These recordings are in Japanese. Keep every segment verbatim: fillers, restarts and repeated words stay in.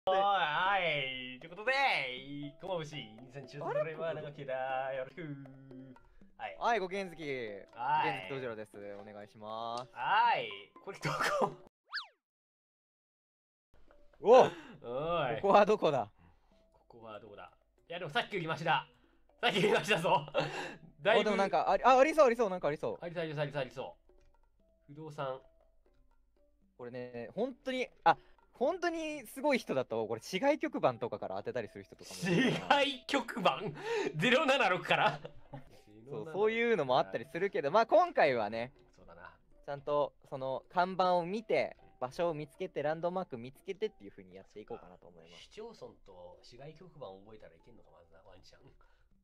おい、はい、ということで、こまぶし、にせんじゅうさん年は長木だ、よろしく。はい。 はい、ご元気。 はい。 元気道次郎です。お願いします。 はい。これどこおおい。 こここはどこだここはどこだいや、でもさっきよりマシだ。さっきよりマシだぞ。だいぶ。 でもなんか、あり、あ、ありそう、ありそう、なんかありそう。 ありそう、ありそう、ありそう、ありそう。不動産。 これね、本当に、あ、本当にすごい人だと、これ、市外局番とかから当てたりする人とかもいる市から。 外局番 ?ゼロななろく からそう、そういうのもあったりするけど、まあ今回はね、 そうだな。 ちゃんとその看板を見て、場所を見つけて、ランドマーク見つけてっていう風にやっていこうかなと思います。 市町村と市外局番を覚えたらいけんのか、まずな、ワンちゃん。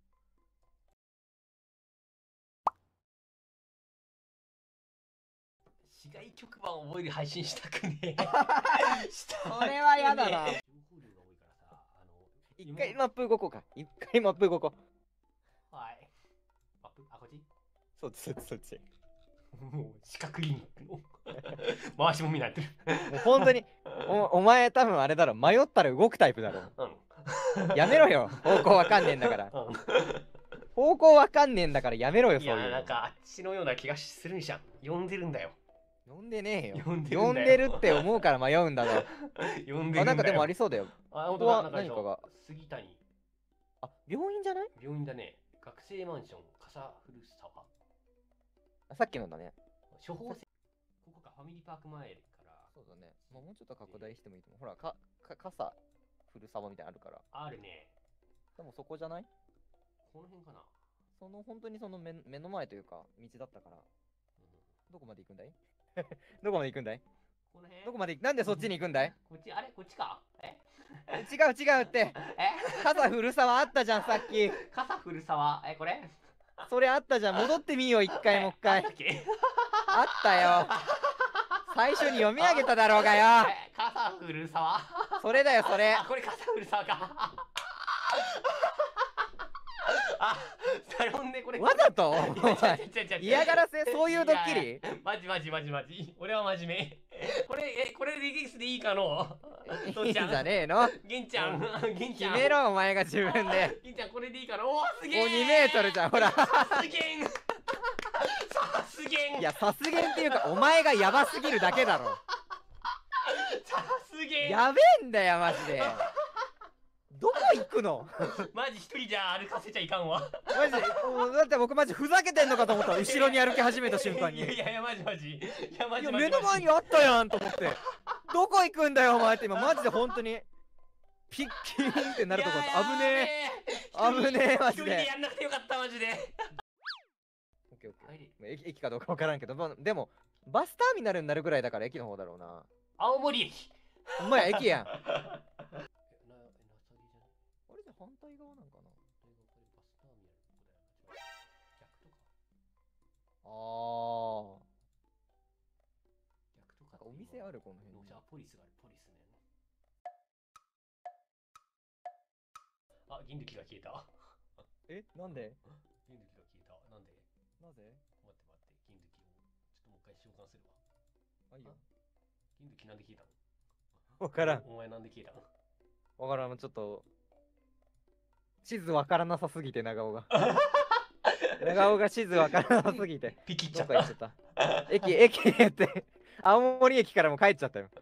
市外局番を覚える配信したくねえ。 それはやだな。 情報量が多いからさ、あの、 一回マップ動こうか。一回マップ動こう。 はい。マップあ、こっちそっちそっちそっち。 もう四角いの回しもみになってる。 もう本当にお、お前多分あれだろ、迷ったら動くタイプだろ。 うん。 やめろよ、方向わかんねえんだから。 うん、 方向わかんねえんだからやめろよ、そういうの。 いや、なんかあっちのような気がするんじゃん。呼んでるんだよ。 呼んでねえよ。 呼んでる呼んんだよ。 でるって思うから迷うんだぞ。 呼んでるんだよ。 あ、なんかでもありそうだよ。 あ、本ここは当だ、なんか何かが。 杉谷。 あ、病院じゃない？ 病院だね。学生マンション、笠古沢。 あ、さっきのだね。 処方箋。ここか、ファミリーパーク前から。 そうだね。まあ、もうちょっと拡大してもいいと思う。ほら、か、か、傘、古沢みたいなのあるから。 あるね。 でもそこじゃない？ この辺かな。 その、本当にその目目の前というか、道だったから。 うん、 どこまで行くんだいどこまで行くんだいこの辺どこまで行くなんでそっちに行くんだいこっち、あれこっちかえ違う違うって。 え傘古沢あったじゃん、さっき。 笠古沢え、これそれあったじゃん。戻ってみよう、一回もう一回。 あったっけあったよ。最初に読み上げただろうがよ。 え、笠古沢それだよ、それ。 あ、これ笠古沢か。あ、ほんでこれわざといや違う違う違う違う嫌がらせ、そういうドッキいやいリやマジマジマジマジ。俺は真面目。これ、え、これでゲスでいいかのいいんじゃねえの。 銀ちゃん、銀ちゃん。 決めろ、お前が自分で。 銀ちゃん、これでいいかのおー、すげえ。 もうにメートルじゃん、ほら。 さすげん。さすげん。 いや、さすげんっていうか、お前がやばすぎるだけだろ。 さすげん。 やべえんだよ、マジで。どこ行くのマジ一人じゃ歩かせちゃいかんわ。 マジで、もうだって僕マジふざけてんのかと思った後ろに歩き始めた瞬間に。 いやいやいや、マジマジ。いや、マいや、 ジマジ。 目の前にあったやんと思って。どこ行くんだよ、お前って今、マジで本当に。ピッキーンってなるとこだった。危ねえ。危ねえ、マジで。 一人でやんなくてよかった、マジで。 オッケーオッケー。駅駅かどうかわからんけど、まあでも、バスターミナルになるぐらいだから駅の方だろうな。 青森駅。 お前駅やん。あれじゃ反対側なんかな。ああ。 逆とか。 お店あるこの辺に。 じゃあポリスがある、ポリスね。あ、銀力が消えた。 え、なんで？ 銀力が消えた。なんで？ なぜ？ 待って待って、銀力をちょっともう一回召喚するわ。 あ、いいよ。 銀力なんで消えたの？ わからん。 お前なんで消えたの？ わからん、ちょっと。地図わからなさすぎて、長尾が。長尾が地図わからなさすぎて。 ピキっちゃっどっか行っちゃった。駅、駅って、青森駅からも帰っちゃったよ。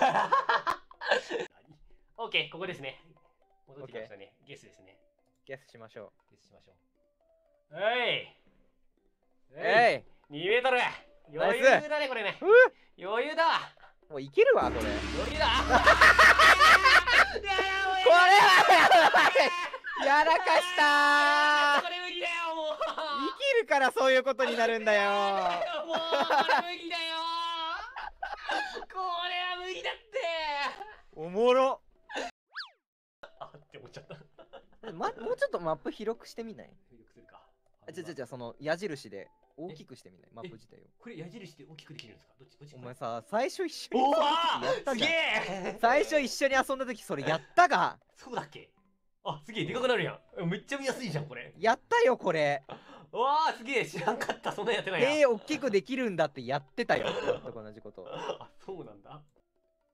オッケー、ここですね。戻ってきましたね。ゲスですね。 ゲスしましょゲスしましょう。えいえい !に メートル余裕だね、これね。余裕だわもういけるわ、これ。 余裕だこれはやらかしたーこれ無理だよ、もう生きるからそういうことになるんだよーもう、これ無理だよーこれは無理だっておもろあって思っちゃったま、もうちょっとマップ広くしてみない広くするか。 あ、じゃじゃじゃその矢印で大きくしてみないマップ自体を。 これ矢印で大きくできるんですか？どっち？どっち？ お前さ、最初一緒におわやったじゃん。 すげえ最初一緒に遊んだ時それやったがそうだっけ？あ、すげえでかくなるやん。めっちゃ見やすいじゃん、これ。 やったよ、これ。 わあ、すげえ知らんかった。そんなやってないや。 えー、大きくできるんだってやってたよ。全く同じこと。 あ、そうなんだ。あ、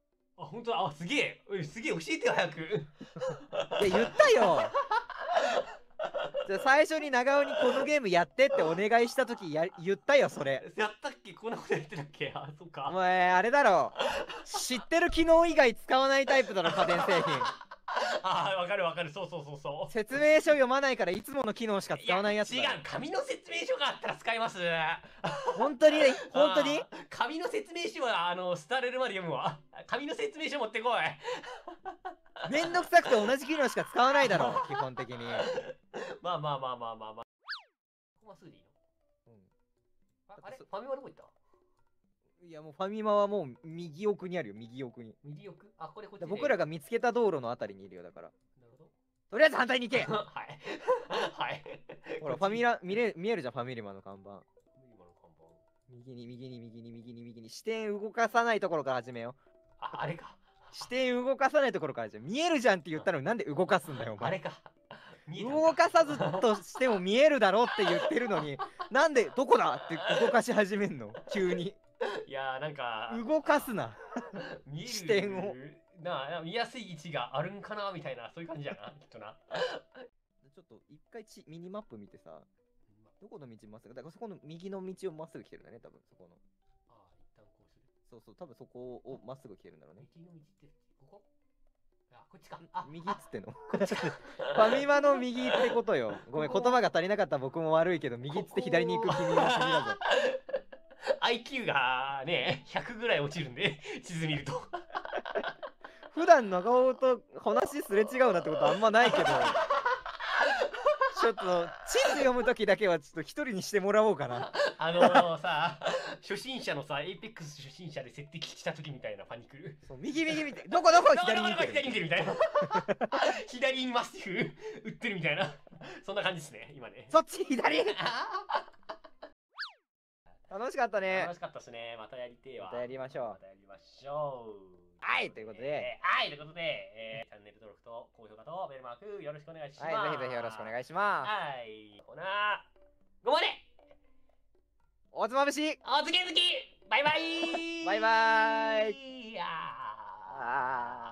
あ、本当だ。あ、すげえ。おい、すげえ、教えてよ、早く。 いや言ったよ。じゃあ最初に長尾にこのゲームやってってお願いした時や言ったよそれ。 やったっけ？こんなことやってたっけ？あ、そっか。 お前あれだろ、知ってる機能以外使わないタイプだろ家電製品。 あ、わかるわかる。そうそうそうそう。 説明書読まないからいつもの機能しか使わないやつだろ。 違う、紙の説明書があったら使います。 本当に本当にあー紙の説明書はあの廃れるまで読むわ。紙の説明書持ってこい。 めんどくさくて同じ機能しか使わないだろ基本的に。 まあまあまあまあまあまあ。ここまっすぐでいいの？ うんあ、あれファミマどこ行った？ いやもうファミマはもう右奥にあるよ、右奥に。 右奥？あ、これこっちで。 僕らが見つけた道路のあたりにいるよだから。 なるほど。 とりあえず反対に行け。 はい。はい。 ほらファミラ見れ見えるじゃんファミリマの看板。 ファミマの看板。 右に右に右に右に右に視点動かさないところから始めよう。 あ、あれか。 視点動かさないところから始めよう。見えるじゃんって言ったのになんで動かすんだよお前。 あれか。見えたん動かさずとしても見えるだろって言ってるのになんでどこだって動かし始めんの急に。 いやーなんか動かすな。 見える視点をなあ、見やすい位置があるんかなみたいな、そういう感じやな、きっとな。 ちょっと一回ちミニマップ見てさ、どこの道まっすぐだからそこの右の道をまっすぐ来てるんだね多分そこの。 ああ、一旦こうする。 そうそう多分そこをまっすぐ来てるんだろうね。 右の道ってここ？あ、こっちか。あ、 右っつってんのファミマの右ってことよ。ごめん言葉が足りなかった僕も悪いけど右っつって左に行く君の君だぞ。 アイキュー がね、ひゃくぐらい落ちるんで、地図見ると。 普段長尾と話すれ違うなってことあんまないけど、ちょっと地図読むときだけはちょっと一人にしてもらおうかな。 あのー、さ、初心者のさ、エイペックス初心者で設定した時みたいなパニクル。 そう右右見てどこどこ左に左に見てる。 左に見てるみたいな。左にまっすぐ打ってるみたいな。そんな感じですね、今ね。 そっち左。楽しかったね。 楽しかったですね。またやりてえわ。 またやりましょうまたやりましょう。 はいということで、 えーはいということで、えーチャンネル登録と高評価とベルマークよろしくお願いします。 はいぜひぜひよろしくお願いします。 はい。ほな、ごまでおつまぶし。 おつけづきバイバイバイバイ。 いやーあー